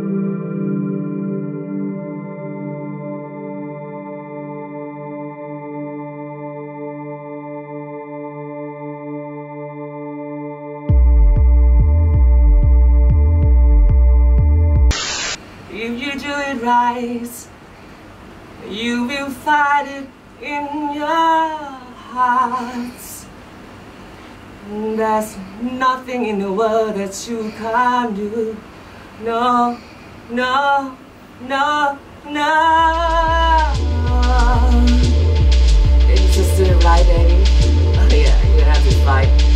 If you do it right, you will find it in your heart. There's nothing in the world that you can't do. No, no, no, no. If you just do it right, baby. Oh yeah, you have to fight.